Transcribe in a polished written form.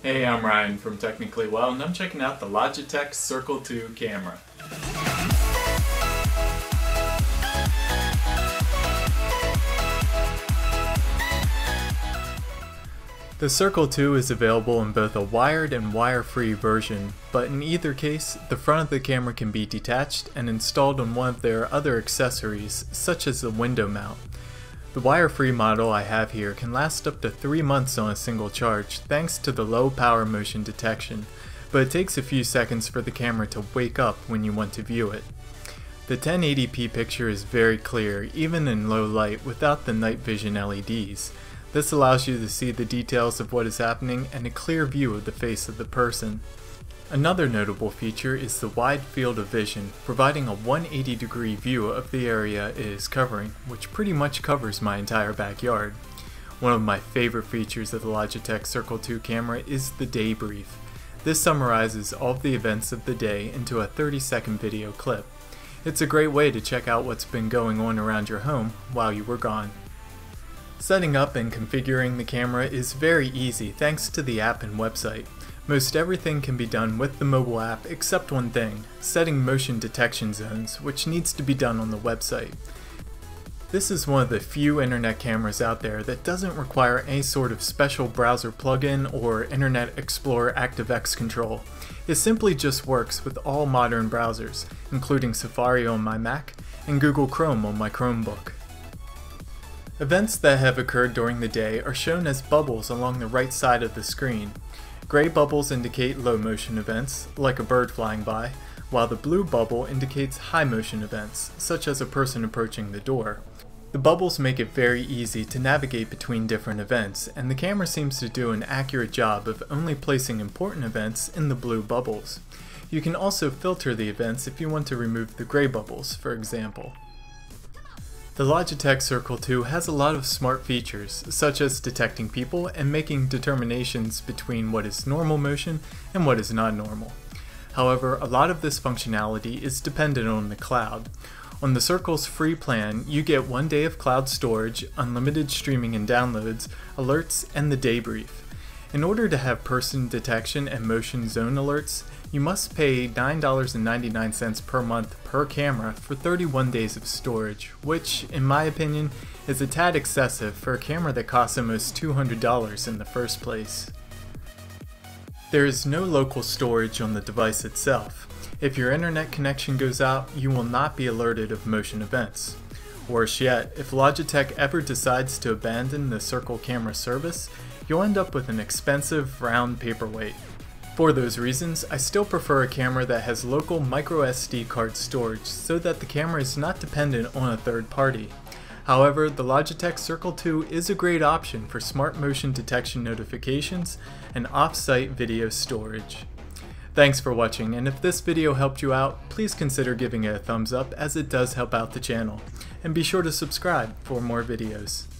Hey, I'm Ryan from Technically Well, and I'm checking out the Logitech Circle 2 camera. The Circle 2 is available in both a wired and wire-free version, but in either case, the front of the camera can be detached and installed on one of their other accessories, such as the window mount. The wire-free model I have here can last up to 3 months on a single charge thanks to the low power motion detection, but it takes a few seconds for the camera to wake up when you want to view it. The 1080p picture is very clear even in low light without the night vision LEDs. This allows you to see the details of what is happening and a clear view of the face of the person. Another notable feature is the wide field of vision, providing a 180-degree view of the area it is covering, which pretty much covers my entire backyard. One of my favorite features of the Logitech Circle 2 camera is the day brief. This summarizes all of the events of the day into a 30-second video clip. It's a great way to check out what's been going on around your home while you were gone. Setting up and configuring the camera is very easy thanks to the app and website. Most everything can be done with the mobile app except one thing, setting motion detection zones, which needs to be done on the website. This is one of the few internet cameras out there that doesn't require any sort of special browser plugin or Internet Explorer ActiveX control. It simply just works with all modern browsers, including Safari on my Mac and Google Chrome on my Chromebook. Events that have occurred during the day are shown as bubbles along the right side of the screen. Gray bubbles indicate low motion events, like a bird flying by, while the blue bubble indicates high motion events, such as a person approaching the door. The bubbles make it very easy to navigate between different events, and the camera seems to do an accurate job of only placing important events in the blue bubbles. You can also filter the events if you want to remove the gray bubbles, for example. The Logitech Circle 2 has a lot of smart features, such as detecting people and making determinations between what is normal motion and what is not normal. However, a lot of this functionality is dependent on the cloud. On the Circle's free plan, you get 1 day of cloud storage, unlimited streaming and downloads, alerts, and the day brief. In order to have person detection and motion zone alerts, you must pay $9.99 per month per camera for 31 days of storage, which, in my opinion, is a tad excessive for a camera that costs almost $200 in the first place. There is no local storage on the device itself. If your internet connection goes out, you will not be alerted of motion events. Worse yet, if Logitech ever decides to abandon the Circle camera service, you'll end up with an expensive round paperweight. For those reasons, I still prefer a camera that has local microSD card storage so that the camera is not dependent on a third party. However, the Logitech Circle 2 is a great option for smart motion detection notifications and off-site video storage. Thanks for watching, and if this video helped you out, please consider giving it a thumbs up as it does help out the channel. And be sure to subscribe for more videos.